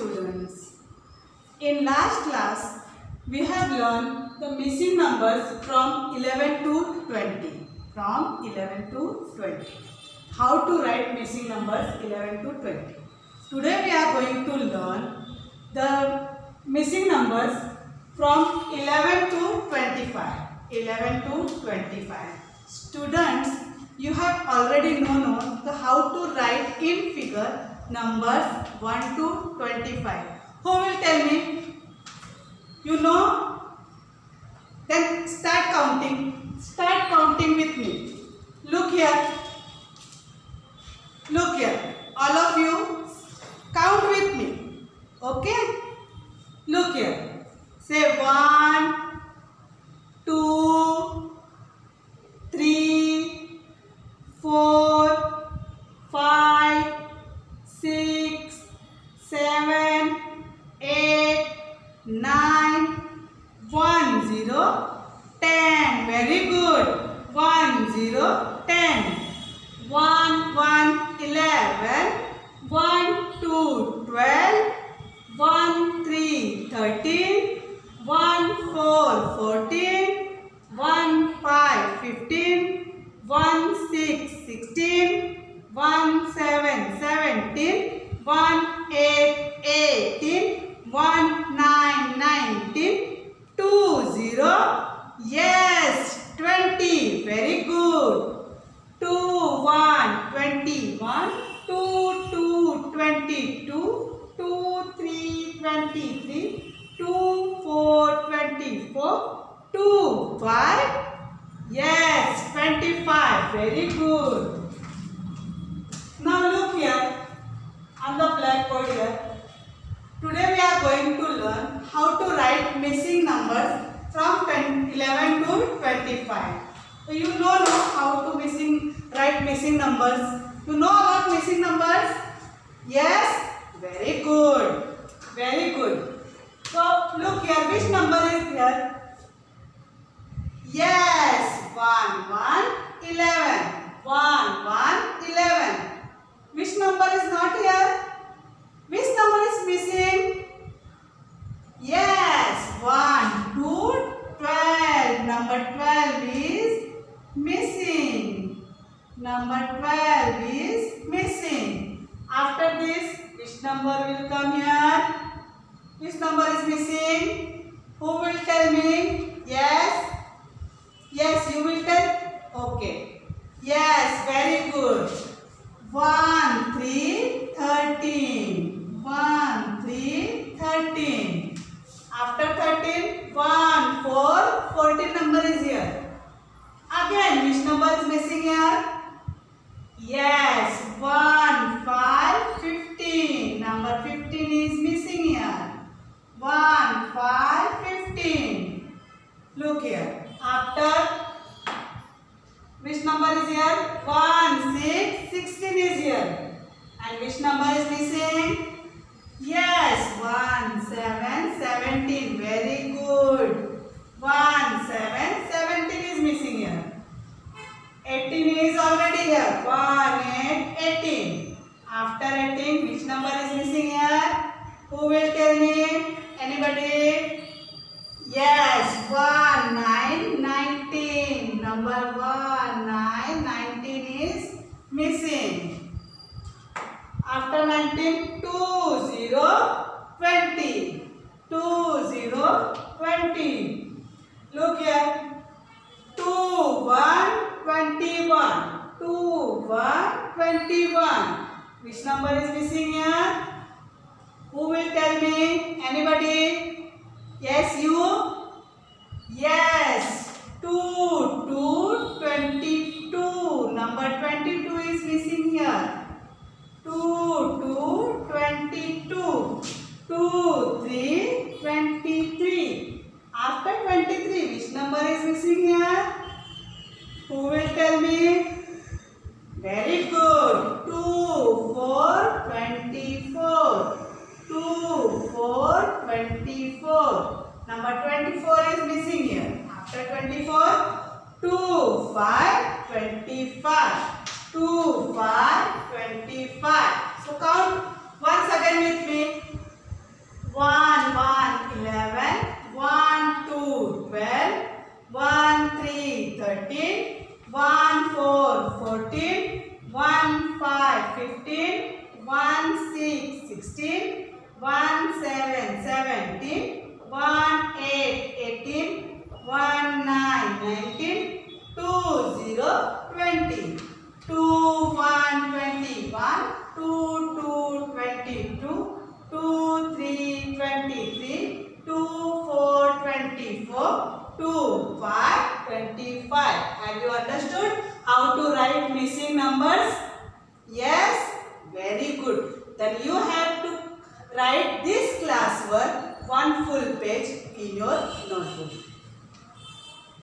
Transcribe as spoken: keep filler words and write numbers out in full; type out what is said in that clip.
students. In last class, we have learned the missing numbers from eleven to twenty. From eleven to twenty. How to write missing numbers eleven to twenty. Today we are going to learn the missing numbers from eleven to twenty-five. eleven to twenty-five. Students, you have already known the how to write in figure numbers one to twenty-five. Who will tell me? You know? Then start counting. Start counting with me. Look here. Look here. All of you count with me. Okay? Look here. Say one, two, three, four, five, six, seven, eight, nine, one, zero, ten. Very good. One, zero, ten. One, one, eleven. One, two, twelve. One, three, thirteen. One, four, fourteen. One, five, fifteen. One, six, sixteen. One, seven, seventeen. One, eight, eighteen. One, nine, nineteen. Two, zero. Yes, twenty. Very good. Two, one, twenty-one. Two, two, twenty-two. Two, three, twenty-three. Two, four, twenty-four. Two, five. Yes, twenty-five. Very good. Now look here on the blackboard here. Today we are going to learn how to write missing numbers from eleven to twenty-five. So you know no, how to missing write missing numbers. You know about missing numbers? Yes? Very good. Very good. So look here, which number is here? Yes, one, one, eleven. one, one, eleven. Which number is not here? Which number is missing? Yes, one, two, twelve. Number twelve is missing. Number twelve is missing. After this, which number will come here? Which number is missing? Who will tell me? Yes? Yes, you will tell? Okay. Yes, very good. one, three, thirteen. one, three, thirteen. After thirteen, one, four, fourteen number is here. Again, which number is missing here? Yes, one, five, fifteen. Number fifteen is missing here. one, five, fifteen. Look here. After, which number is here? one, six, sixteen is here. And which number is missing? Yes, one, seven, seventeen. Very good. one, seven, seventeen is missing here. eighteen is already here. one, eight, eighteen. After eighteen, which number is missing here? Who will tell me? Anybody? Yes, one, nine, nineteen. Number one, nine, nineteen is missing. After nineteen, two, zero, twenty. two, zero, twenty. Look here. two, one, twenty-one. two, one, twenty-one. Which number is missing here? Who will tell me? Anybody? Yes, you? Yes. two, two, twenty-two. Number twenty-two is missing here. two, two, twenty-two. two, three, twenty-three. After twenty-three, which number is missing here? Who will tell me? Very good. two, four, twenty-four. two, four, twenty-four. Number twenty-four is missing here. After twenty-four, two, five, twenty-five. two, five, twenty-five. So count once again with me. fifteen, one six, sixteen, one seven, seventeen, one eight, eighteen, one nine, nineteen, two zero, twenty, two one, twenty-one, two two, twenty-two, two three, twenty-three, two four, twenty-four, two five, twenty-five. Have you understood how to write missing numbers? Yes? Very good. Then you have to write this classwork one full page in your notebook.